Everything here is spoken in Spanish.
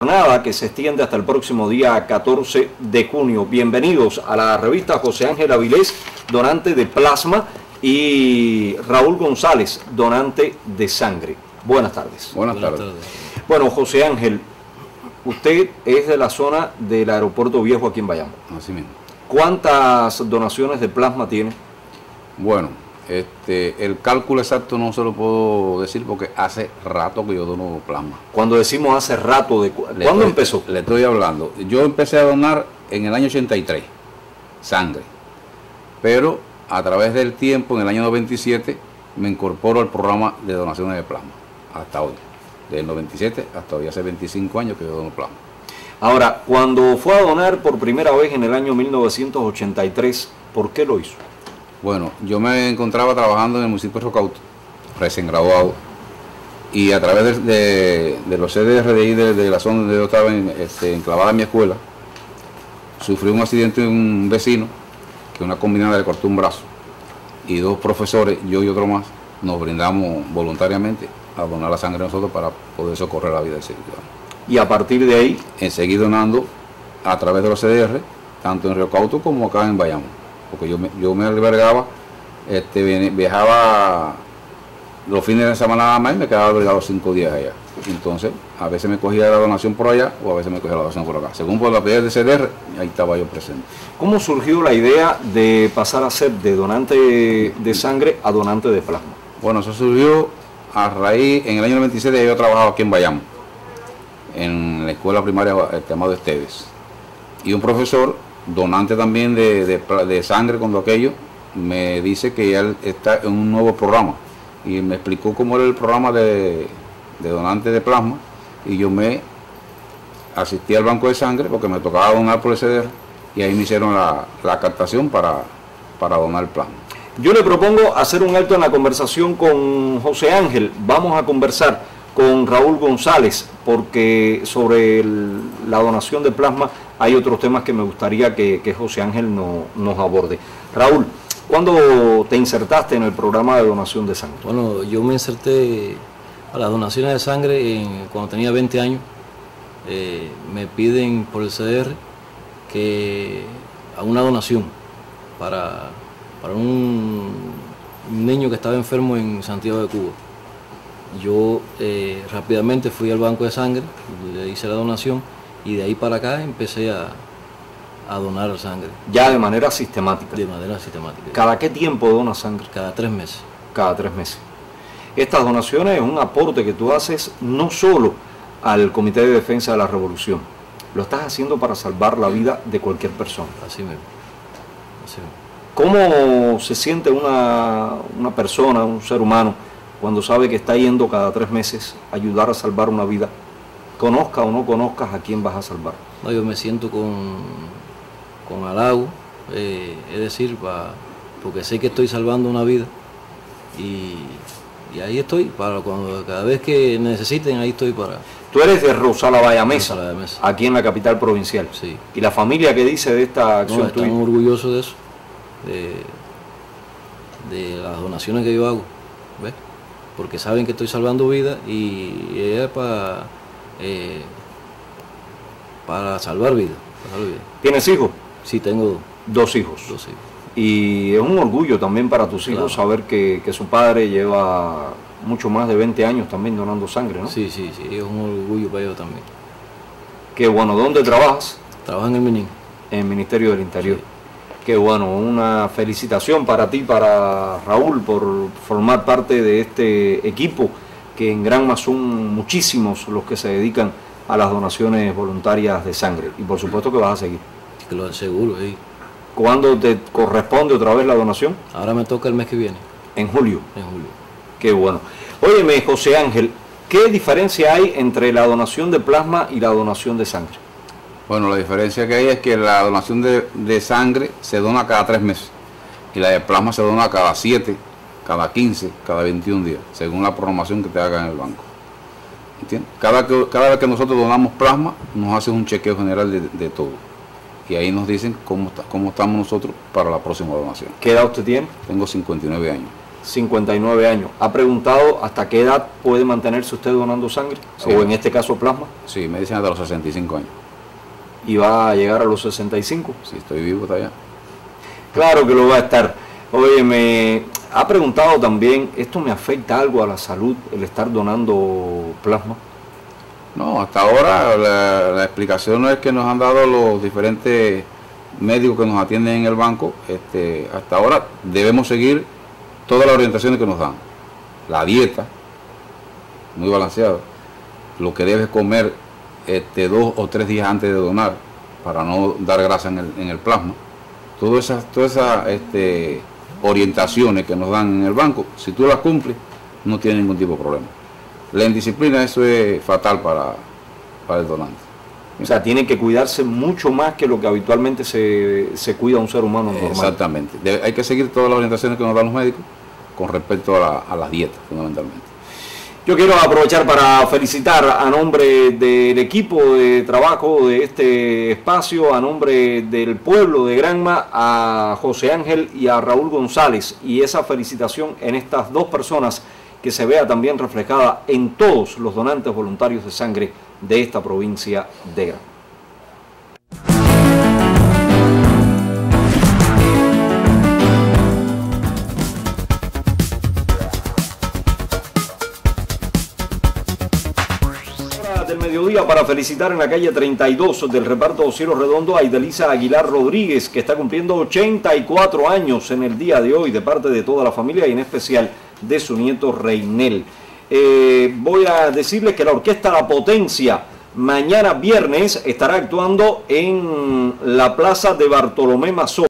Jornada que se extiende hasta el próximo día 14 de junio. Bienvenidos a la revista José Ángel Avilés, donante de plasma, y Raúl González, donante de sangre. Buenas tardes. Buenas tardes. Bueno, José Ángel, usted es de la zona del Aeropuerto Viejo aquí en Bayamo. Así mismo. ¿Cuántas donaciones de plasma tiene? Bueno, el cálculo exacto no se lo puedo decir porque hace rato que yo dono plasma. Cuando decimos hace rato, ¿cuándo empezó? Le estoy hablando. Yo empecé a donar en el año 83, sangre. Pero a través del tiempo, en el año 97, me incorporo al programa de donaciones de plasma. Hasta hoy. Del 97 hasta hoy, hace 25 años que yo dono plasma. Ahora, cuando fue a donar por primera vez en el año 1983, ¿por qué lo hizo? Bueno, yo me encontraba trabajando en el municipio de Rocauto, recién graduado, y a través de los CDRI de la zona donde yo estaba enclavada en mi escuela, sufrí un accidente de un vecino, que una combinada le cortó un brazo, y dos profesores, yo y otro más, nos brindamos voluntariamente a donar la sangre nosotros para poder socorrer la vida del ciudadano. Y a partir de ahí, seguí donando a través de los CDR, tanto en Rocauto como acá en Bayamo. Porque yo me albergaba, viajaba los fines de semana nada más y me quedaba albergado 5 días allá. Entonces, a veces me cogía la donación por allá o a veces me cogía la donación por acá. Según por la pedida de CDR, ahí estaba yo presente. ¿Cómo surgió la idea de pasar a ser de donante de sangre a donante de plasma? Bueno, eso surgió a raíz, en el año 97 yo trabajaba aquí en Bayamo, en la escuela primaria llamado Esteves. Y un profesor, donante también de sangre cuando aquello, me dice que él está en un nuevo programa y me explicó cómo era el programa de donante de plasma y yo me asistí al banco de sangre porque me tocaba donar por el CDR y ahí me hicieron la captación para donar el plasma. Yo le propongo hacer un alto en la conversación con José Ángel. Vamos a conversar con Raúl González porque sobre la donación de plasma hay otros temas que me gustaría que José Ángel nos aborde. Raúl, ¿cuándo te insertaste en el programa de donación de sangre? Bueno, yo me inserté a las donaciones de sangre cuando tenía 20 años. Me piden por el CDR que haga una donación para un niño que estaba enfermo en Santiago de Cuba. Yo rápidamente fui al banco de sangre, le hice la donación y de ahí para acá empecé a donar sangre. Ya de manera sistemática. De manera sistemática. ¿Cada qué tiempo donas sangre? Cada 3 meses. Cada 3 meses. Estas donaciones es un aporte que tú haces no solo al Comité de Defensa de la Revolución, lo estás haciendo para salvar la vida de cualquier persona. Así mismo. Así mismo. ¿Cómo se siente una persona, un ser humano, cuando sabe que está yendo cada 3 meses a ayudar a salvar una vida? Conozcas o no conozcas a quién vas a salvar. No, yo me siento con halago, es decir, porque sé que estoy salvando una vida y ahí estoy, cada vez que necesiten, ahí estoy para... Tú eres de Rosala Bayamesa, Bayamesa, aquí en la capital provincial. Sí. ¿Y la familia qué dice de esta acción tuya? Están orgullosos de eso, de las donaciones que yo hago, ¿ves? Porque saben que estoy salvando vidas y es para salvar vidas. ¿Tienes hijos? Sí, tengo 2 hijos. 2 hijos. Y es un orgullo también para tus hijos saber que su padre lleva mucho más de 20 años también donando sangre, ¿no? Sí, es un orgullo para ellos también. Qué bueno. ¿Dónde trabajas? Trabajo en el MININ. En el Ministerio del Interior. Sí. Qué bueno, una felicitación para ti, para Raúl, por formar parte de este equipo, que en Granma son muchísimos los que se dedican a las donaciones voluntarias de sangre. Y por supuesto que vas a seguir. Que lo aseguro, sí. ¿Cuándo te corresponde otra vez la donación? Ahora me toca el mes que viene. En julio. En julio. Qué bueno. Óyeme, José Ángel, ¿qué diferencia hay entre la donación de plasma y la donación de sangre? Bueno, la diferencia que hay es que la donación de sangre se dona cada 3 meses y la de plasma se dona cada 7, cada 15, cada 21 días, según la programación que te haga en el banco. ¿Entiendes? Cada vez que nosotros donamos plasma, nos hacen un chequeo general de todo. Y ahí nos dicen cómo estamos nosotros para la próxima donación. ¿Qué edad usted tiene? Tengo 59 años. 59 años. ¿Ha preguntado hasta qué edad puede mantenerse usted donando sangre? Sí. O en este caso plasma. Sí, me dicen hasta los 65 años. ¿Y va a llegar a los 65? Si estoy vivo todavía. Claro que lo va a estar. Oye, me ha preguntado también, ¿esto me afecta algo a la salud, el estar donando plasma? No, hasta ahora la explicación es que nos han dado los diferentes médicos que nos atienden en el banco. Hasta ahora debemos seguir todas las orientaciones que nos dan. La dieta, muy balanceada, lo que debes comer 2 o 3 días antes de donar para no dar grasa en el plasma. Todas esas orientaciones que nos dan en el banco, si tú las cumples, no tienes ningún tipo de problema. La indisciplina, eso es fatal para el donante. O sea, tiene que cuidarse mucho más que lo que habitualmente se cuida un ser humano normal. Exactamente. Hay que seguir todas las orientaciones que nos dan los médicos con respecto a las dietas, fundamentalmente. Yo quiero aprovechar para felicitar a nombre del equipo de trabajo de este espacio, a nombre del pueblo de Granma, a José Ángel y a Raúl González, y esa felicitación en estas dos personas que se vea también reflejada en todos los donantes voluntarios de sangre de esta provincia de Granma. Del mediodía para felicitar en la calle 32 del reparto Cielo Redondo a Idelisa Aguilar Rodríguez, que está cumpliendo 84 años en el día de hoy, de parte de toda la familia y en especial de su nieto Reinel. Voy a decirles que la Orquesta La Potencia mañana viernes estará actuando en la plaza de Bartolomé Mazó.